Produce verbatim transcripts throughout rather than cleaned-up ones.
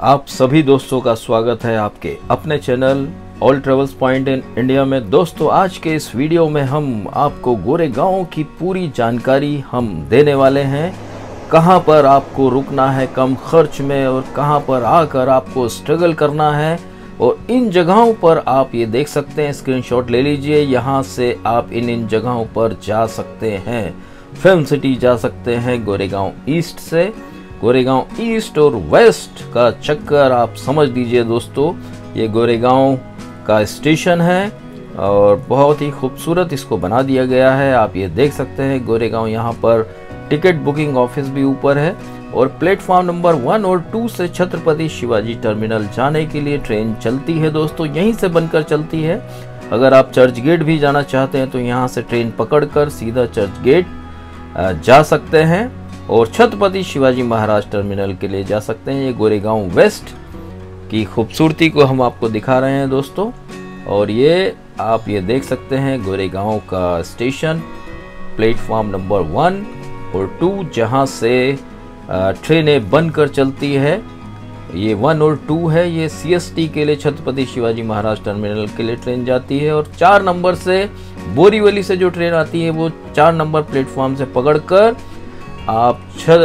आप सभी दोस्तों का स्वागत है आपके अपने channel all travels point in India में। दोस्तों, आज के इस वीडियो में हम आपको गोरेगांव की पूरी जानकारी हम देने वाले हैं। कहां पर आपको रुकना है कम खर्च में और कहां पर आकर आपको स्ट्रगल करना है, और इन जगहों पर आप ये देख सकते हैं, स्क्रीनशॉट ले लीजिए। यहाँ से आप इन इन जगहों पर जा सकते हैं। फिल्म सिटी जा सकते हैं गोरेगांव ईस्ट से। गोरेगांव ईस्ट और वेस्ट का चक्कर आप समझ लीजिए दोस्तों। ये गोरेगांव का स्टेशन है और बहुत ही खूबसूरत इसको बना दिया गया है। आप ये देख सकते हैं गोरेगांव। यहाँ पर टिकट बुकिंग ऑफिस भी ऊपर है और प्लेटफॉर्म नंबर वन और टू से छत्रपति शिवाजी टर्मिनल जाने के लिए ट्रेन चलती है दोस्तों। यहीं से बनकर चलती है। अगर आप चर्च गेट भी जाना चाहते हैं तो यहाँ से ट्रेन पकड़कर सीधा चर्च गेट जा सकते हैं और छत्रपति शिवाजी महाराज टर्मिनल के लिए जा सकते हैं। ये गोरेगांव वेस्ट की खूबसूरती को हम आपको दिखा रहे हैं दोस्तों। और ये आप ये देख सकते हैं गोरेगांव का स्टेशन, प्लेटफॉर्म नंबर वन और टू, जहां से ट्रेनें बनकर चलती है। ये वन और टू है, ये सीएसटी के लिए छत्रपति शिवाजी महाराज टर्मिनल के लिए ट्रेन जाती है। और चार नंबर से बोरीवली से जो ट्रेन आती है वो चार नंबर प्लेटफॉर्म से पकड़कर आप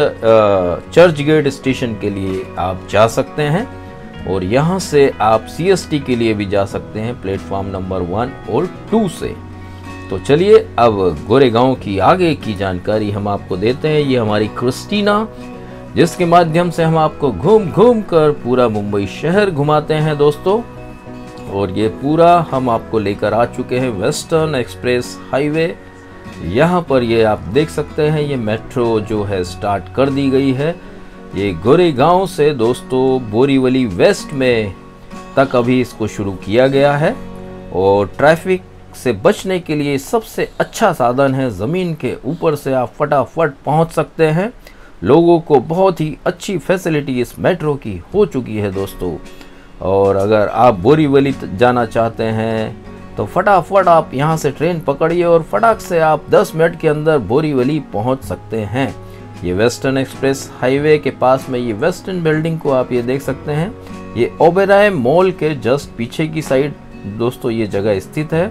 चर्च गेट स्टेशन के लिए आप जा सकते हैं और यहाँ से आप सीएसटी के लिए भी जा सकते हैं प्लेटफॉर्म नंबर वन और टू से। तो चलिए अब गोरेगांव की आगे की जानकारी हम आपको देते हैं। ये हमारी क्रिस्टीना, जिसके माध्यम से हम आपको घूम घूम कर पूरा मुंबई शहर घुमाते हैं दोस्तों। और ये पूरा हम आपको लेकर आ चुके हैं वेस्टर्न एक्सप्रेस हाईवे। यहाँ पर ये आप देख सकते हैं, ये मेट्रो जो है स्टार्ट कर दी गई है। ये गोरेगांव से दोस्तों बोरीवली वेस्ट में तक अभी इसको शुरू किया गया है और ट्रैफिक से बचने के लिए सबसे अच्छा साधन है। ज़मीन के ऊपर से आप फटाफट पहुंच सकते हैं। लोगों को बहुत ही अच्छी फैसिलिटी इस मेट्रो की हो चुकी है दोस्तों। और अगर आप बोरीवली जाना चाहते हैं तो फटाफट आप यहां से ट्रेन पकड़िए और फटाक से आप दस मिनट के अंदर बोरीवली पहुंच सकते हैं। ये वेस्टर्न एक्सप्रेस हाईवे के पास में ये वेस्टर्न बिल्डिंग को आप ये देख सकते हैं। ये ओबेरॉय मॉल के जस्ट पीछे की साइड दोस्तों ये जगह स्थित है।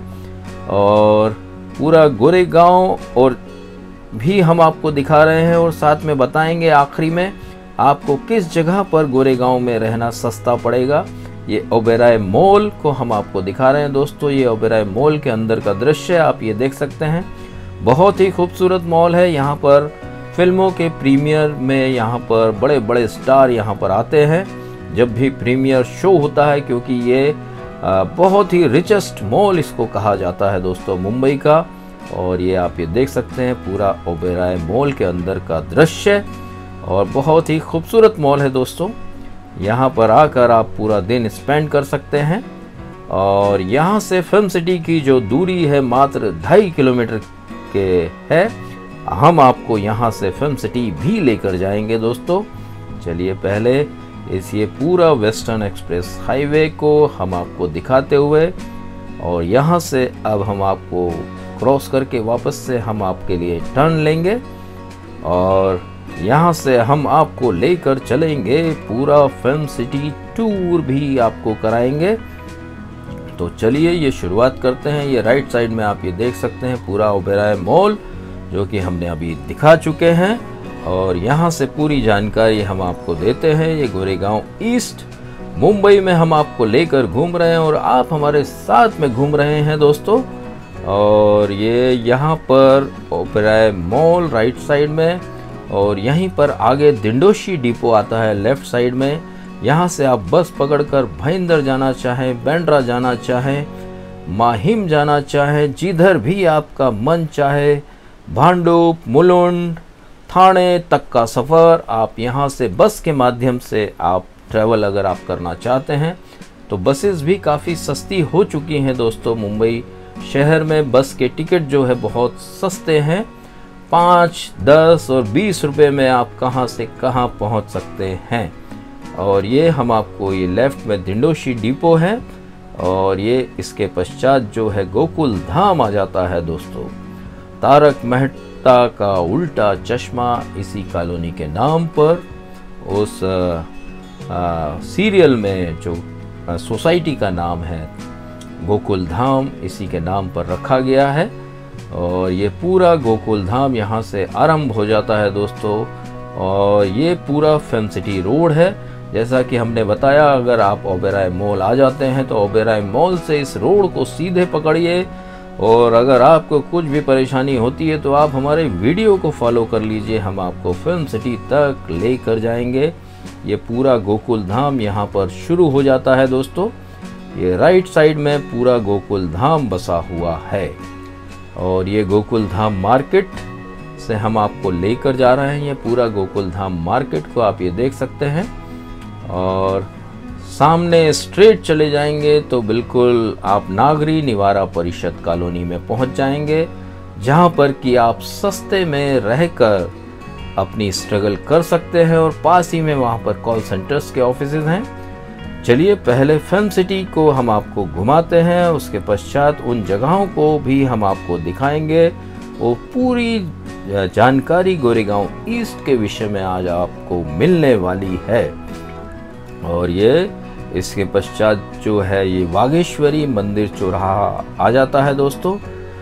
और पूरा गोरेगांव और भी हम आपको दिखा रहे हैं और साथ में बताएंगे आखिरी में आपको किस जगह पर गोरेगांव में रहना सस्ता पड़ेगा। ये ओबेरॉय मॉल को हम आपको दिखा रहे हैं दोस्तों। ये ओबेरॉय मॉल के अंदर का दृश्य आप ये देख सकते हैं। बहुत ही खूबसूरत मॉल है। यहाँ पर फिल्मों के प्रीमियर में यहाँ पर बड़े बड़े स्टार यहाँ पर आते हैं जब भी प्रीमियर शो होता है, क्योंकि ये बहुत ही रिचेस्ट मॉल इसको कहा जाता है दोस्तों मुंबई का। और ये आप ये देख सकते हैं पूरा ओबेरॉय मॉल के अंदर का दृश्य और बहुत ही खूबसूरत मॉल है दोस्तों। यहाँ पर आकर आप पूरा दिन स्पेंड कर सकते हैं। और यहाँ से फिल्म सिटी की जो दूरी है मात्र ढाई किलोमीटर के है। हम आपको यहाँ से फिल्म सिटी भी लेकर जाएंगे दोस्तों। चलिए पहले इस ये पूरा वेस्टर्न एक्सप्रेस हाईवे को हम आपको दिखाते हुए, और यहाँ से अब हम आपको क्रॉस करके वापस से हम आपके लिए टर्न लेंगे और यहाँ से हम आपको लेकर चलेंगे। पूरा फिल्म सिटी टूर भी आपको कराएंगे। तो चलिए ये शुरुआत करते हैं। ये राइट साइड में आप ये देख सकते हैं पूरा ओबेरॉय मॉल, जो कि हमने अभी दिखा चुके हैं। और यहाँ से पूरी जानकारी हम आपको देते हैं। ये गोरेगांव ईस्ट मुंबई में हम आपको लेकर घूम रहे हैं और आप हमारे साथ में घूम रहे हैं दोस्तों। और ये यहाँ पर ओबेरॉय मॉल राइट साइड में, और यहीं पर आगे दिंडोशी डिपो आता है लेफ्ट साइड में। यहाँ से आप बस पकड़कर भाईंदर जाना चाहें, बांद्रा जाना चाहें, माहिम जाना चाहें, जिधर भी आपका मन चाहे, भांडुप, मुलुंड, थाने तक का सफ़र आप यहाँ से बस के माध्यम से आप ट्रैवल अगर आप करना चाहते हैं तो बसेस भी काफ़ी सस्ती हो चुकी हैं दोस्तों। मुंबई शहर में बस के टिकट जो है बहुत सस्ते हैं। पाँच, दस और बीस रुपए में आप कहां से कहां पहुंच सकते हैं। और ये हम आपको ये लेफ्ट में दिंडोशी डिपो है और ये इसके पश्चात जो है गोकुल धाम आ जाता है दोस्तों। तारक मेहता का उल्टा चश्मा इसी कॉलोनी के नाम पर उस सीरियल में जो सोसाइटी का नाम है गोकुल धाम, इसी के नाम पर रखा गया है। और ये पूरा गोकुल धाम यहाँ से आरंभ हो जाता है दोस्तों। और ये पूरा फिल्म सिटी रोड है। जैसा कि हमने बताया, अगर आप ओबेरॉय मॉल आ जाते हैं तो ओबेरॉय मॉल से इस रोड को सीधे पकड़िए। और अगर आपको कुछ भी परेशानी होती है तो आप हमारे वीडियो को फॉलो कर लीजिए, हम आपको फिल्म सिटी तक लेकर जाएंगे। ये पूरा गोकुल धाम यहाँ पर शुरू हो जाता है दोस्तों। ये राइट साइड में पूरा गोकुल धाम बसा हुआ है। और ये गोकुल धाम मार्केट से हम आपको लेकर जा रहे हैं। ये पूरा गोकुल धाम मार्केट को आप ये देख सकते हैं। और सामने स्ट्रेट चले जाएंगे तो बिल्कुल आप नागरी निवारा परिषद कॉलोनी में पहुंच जाएंगे, जहां पर कि आप सस्ते में रहकर अपनी स्ट्रगल कर सकते हैं। और पास ही में वहां पर कॉल सेंटर्स के ऑफिसेज हैं। चलिए पहले फिल्म सिटी को हम आपको घुमाते हैं, उसके पश्चात उन जगहों को भी हम आपको दिखाएंगे। वो पूरी जानकारी गोरेगांव ईस्ट के विषय में आज आपको मिलने वाली है। और ये इसके पश्चात जो है ये वागेश्वरी मंदिर चौराहा आ जाता है दोस्तों।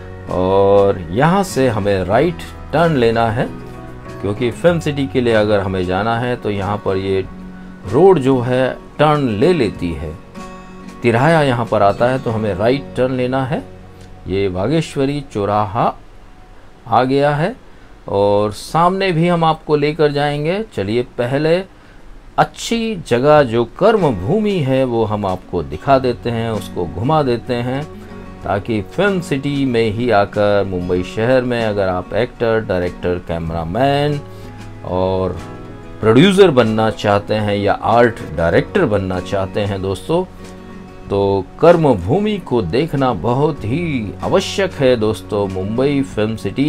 और यहाँ से हमें राइट टर्न लेना है, क्योंकि फिल्म सिटी के लिए अगर हमें जाना है तो यहाँ पर ये रोड जो है टर्न ले लेती है, तिराया यहाँ पर आता है, तो हमें राइट टर्न लेना है। ये वागेश्वरी चौराहा आ गया है और सामने भी हम आपको लेकर जाएंगे। चलिए पहले अच्छी जगह जो कर्म भूमि है वो हम आपको दिखा देते हैं, उसको घुमा देते हैं, ताकि फिल्म सिटी में ही आकर मुंबई शहर में अगर आप एक्टर, डायरेक्टर, कैमरामैन और प्रोड्यूसर बनना चाहते हैं या आर्ट डायरेक्टर बनना चाहते हैं दोस्तों, तो कर्म भूमि को देखना बहुत ही आवश्यक है दोस्तों। मुंबई फिल्म सिटी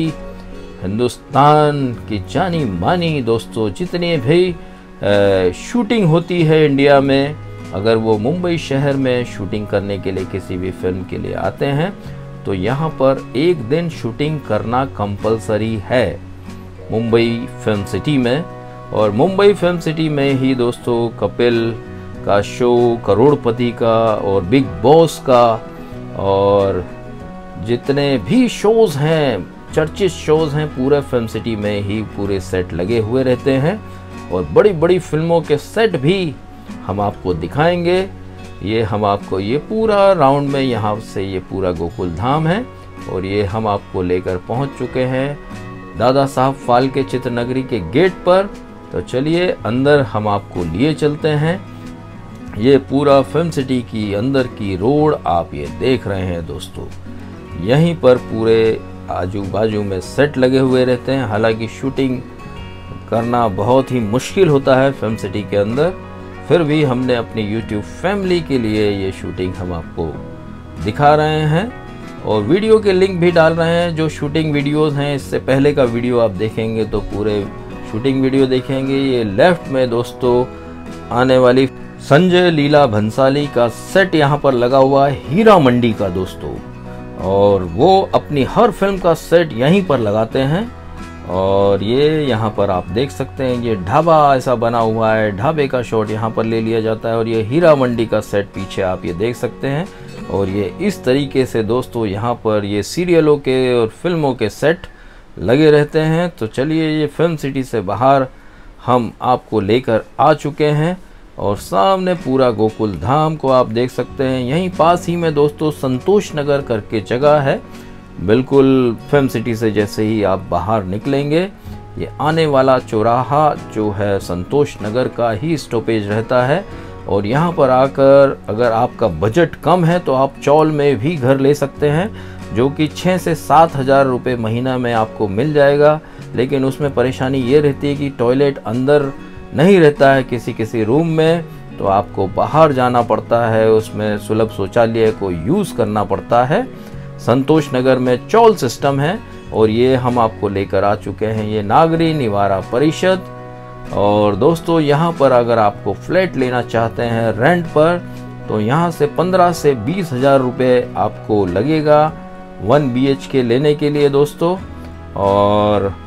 हिंदुस्तान की जानी मानी दोस्तों, जितनी भी आ, शूटिंग होती है इंडिया में, अगर वो मुंबई शहर में शूटिंग करने के लिए किसी भी फिल्म के लिए आते हैं तो यहाँ पर एक दिन शूटिंग करना कंपलसरी है मुंबई फिल्म सिटी में। और मुंबई फिल्म सिटी में ही दोस्तों कपिल का शो, करोड़पति का और बिग बॉस का और जितने भी शोज़ हैं, चर्चित शोज़ हैं, पूरे फिल्म सिटी में ही पूरे सेट लगे हुए रहते हैं। और बड़ी बड़ी फिल्मों के सेट भी हम आपको दिखाएंगे। ये हम आपको ये पूरा राउंड में यहाँ से ये पूरा गोकुल धाम है। और ये हम आपको लेकर पहुँच चुके हैं दादा साहब फाल्के चित्रनगरी के गेट पर। तो चलिए अंदर हम आपको लिए चलते हैं। ये पूरा फिल्म सिटी की अंदर की रोड आप ये देख रहे हैं दोस्तों। यहीं पर पूरे आजू बाजू में सेट लगे हुए रहते हैं। हालांकि शूटिंग करना बहुत ही मुश्किल होता है फिल्म सिटी के अंदर, फिर भी हमने अपनी यूट्यूब फैमिली के लिए ये शूटिंग हम आपको दिखा रहे हैं। और वीडियो के लिंक भी डाल रहे हैं, जो शूटिंग वीडियोस हैं। इससे पहले का वीडियो आप देखेंगे तो पूरे शूटिंग वीडियो देखेंगे। ये लेफ्ट में दोस्तों आने वाली संजय लीला भंसाली का सेट यहाँ पर लगा हुआ है, हीरा मंडी का दोस्तों। और वो अपनी हर फिल्म का सेट यहीं पर लगाते हैं। और ये यहाँ पर आप देख सकते हैं, ये ढाबा ऐसा बना हुआ है, ढाबे का शॉट यहाँ पर ले लिया जाता है। और ये हीरा मंडी का सेट पीछे आप ये देख सकते हैं। और ये इस तरीके से दोस्तों यहाँ पर ये सीरियलों के और फिल्मों के सेट लगे रहते हैं। तो चलिए ये फिल्म सिटी से बाहर हम आपको लेकर आ चुके हैं। और सामने पूरा गोकुल धाम को आप देख सकते हैं। यहीं पास ही में दोस्तों संतोष नगर करके जगह है, बिल्कुल फिल्म सिटी से जैसे ही आप बाहर निकलेंगे ये आने वाला चौराहा जो है संतोष नगर का ही स्टॉपेज रहता है। और यहाँ पर आकर अगर आपका बजट कम है तो आप चौल में भी घर ले सकते हैं, जो कि छः से सात हज़ार रुपये महीना में आपको मिल जाएगा। लेकिन उसमें परेशानी ये रहती है कि टॉयलेट अंदर नहीं रहता है किसी किसी रूम में, तो आपको बाहर जाना पड़ता है, उसमें सुलभ शौचालय को यूज़ करना पड़ता है। संतोष नगर में चौल सिस्टम है। और ये हम आपको लेकर आ चुके हैं, ये नागरी निवारा परिषद। और दोस्तों यहाँ पर अगर आपको फ्लैट लेना चाहते हैं रेंट पर, तो यहाँ से पंद्रह से बीस हज़ार रुपये आपको लगेगा वन बी एच के लेने के लिए दोस्तों। और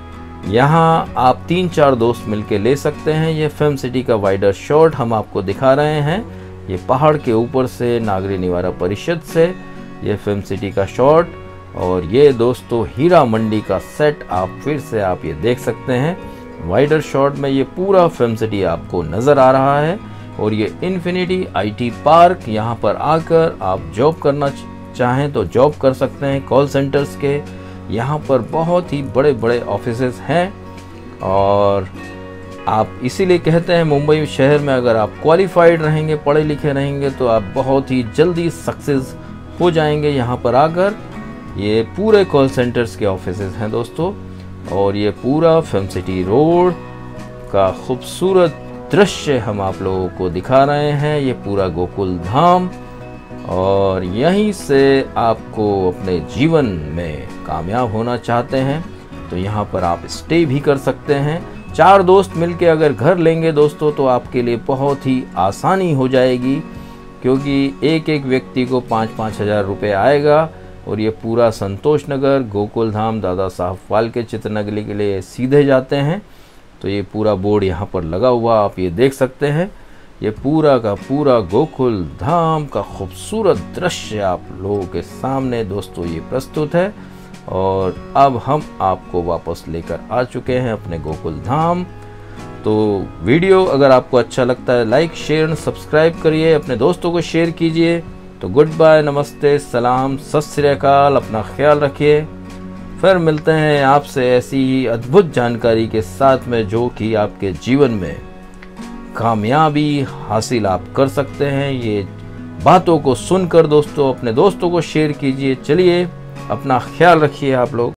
यहाँ आप तीन चार दोस्त मिलके ले सकते हैं। ये फिल्म सिटी का वाइडर शॉट हम आपको दिखा रहे हैं। ये पहाड़ के ऊपर से नागरी निवारण परिषद से ये फिल्म सिटी का शॉट, और ये दोस्तों हीरा मंडी का सेट आप फिर से आप ये देख सकते हैं। वाइडर शॉट में ये पूरा फिल्म सिटी आपको नज़र आ रहा है। और ये इन्फिनिटी आईटी पार्क, यहाँ पर आकर आप जॉब करना चाहें तो जॉब कर सकते हैं। कॉल सेंटर्स के यहाँ पर बहुत ही बड़े बड़े ऑफिसेस हैं, और आप इसीलिए कहते हैं मुंबई शहर में अगर आप क्वालिफाइड रहेंगे, पढ़े लिखे रहेंगे, तो आप बहुत ही जल्दी सक्सेस हो जाएंगे यहाँ पर आकर। ये पूरे कॉल सेंटर्स के ऑफिसेस हैं दोस्तों, और ये पूरा फिल्म सिटी रोड का खूबसूरत दृश्य हम आप लोगों को दिखा रहे हैं। ये पूरा गोकुल धाम, और यहीं से आपको अपने जीवन में कामयाब होना चाहते हैं तो यहाँ पर आप स्टे भी कर सकते हैं। चार दोस्त मिलके अगर घर लेंगे दोस्तों तो आपके लिए बहुत ही आसानी हो जाएगी, क्योंकि एक एक व्यक्ति को पाँच पाँच हज़ार रुपये आएगा। और ये पूरा संतोष नगर, गोकुल धाम, दादा साहब फाल्के चित्रनगरी के लिए सीधे जाते हैं। तो ये पूरा बोर्ड यहाँ पर लगा हुआ आप ये देख सकते हैं। ये पूरा का पूरा गोकुल धाम का खूबसूरत दृश्य आप लोगों के सामने दोस्तों ये प्रस्तुत है। और अब हम आपको वापस लेकर आ चुके हैं अपने गोकुल धाम। तो वीडियो अगर आपको अच्छा लगता है लाइक शेयर सब्सक्राइब करिए, अपने दोस्तों को शेयर कीजिए। तो गुड बाय, नमस्ते, सलाम, सत श्री अकाल, अपना ख्याल रखिए। फिर मिलते हैं आपसे ऐसी ही अद्भुत जानकारी के साथ में, जो कि आपके जीवन में कामयाबी हासिल आप कर सकते हैं। ये बातों को सुनकर दोस्तों अपने दोस्तों को शेयर कीजिए। चलिए, अपना ख्याल रखिए आप लोग।